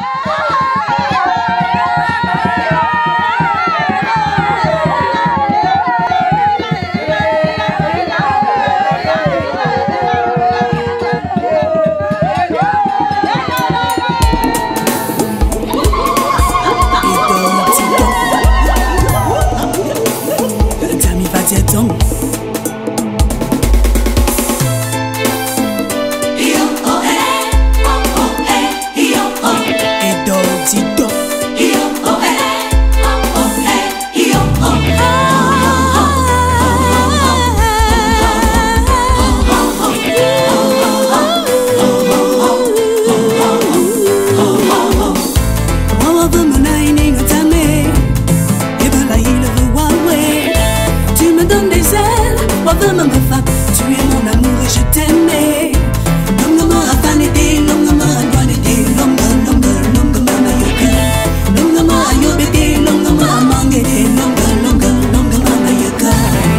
Tu es mon amour et je t'aimais. Longue main à vanité, longue main à noirité, longue main à yoga, longue main à yobété, longue main à manguété, longue main à yoga.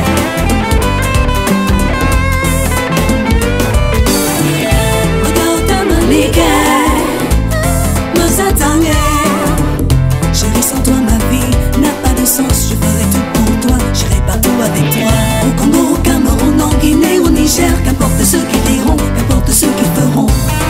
Regarde ta malika, me s'attendait. Chérie, sans toi ma vie n'a pas de sens. Je ferai tout pour toi, j'irai partout avec toi. Au Congo, au Cameroun, en Guinée, au Niger, qu'importe ceux qui diront, qu'importe ceux qui feront.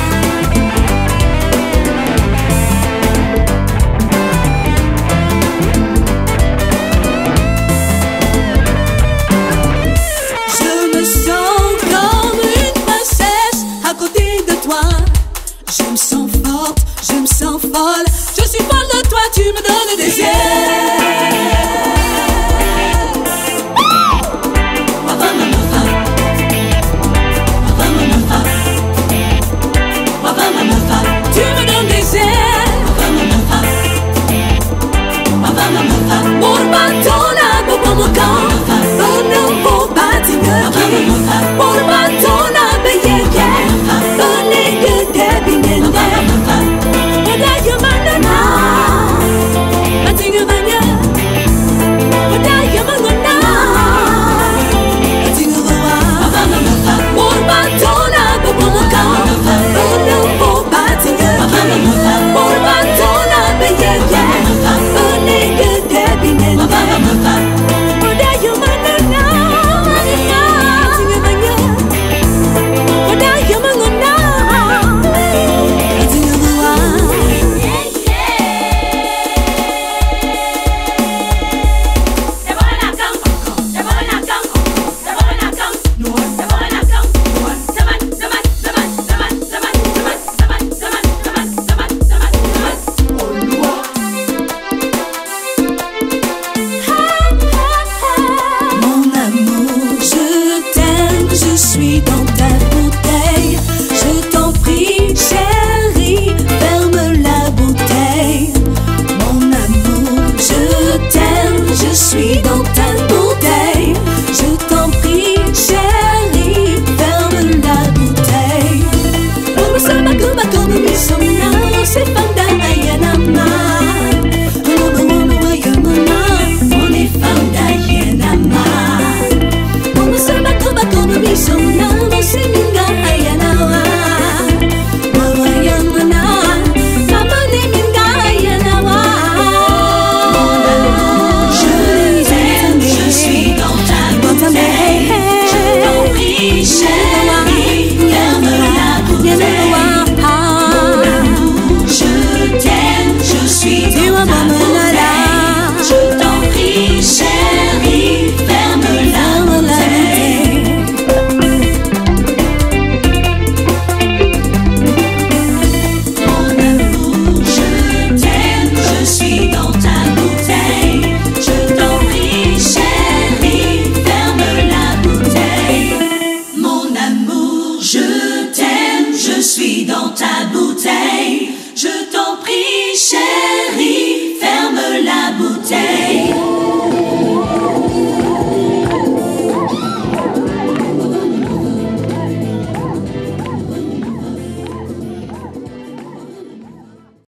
Je me sens comme une princesse à côté de toi. Je me sens forte, je me sens folle.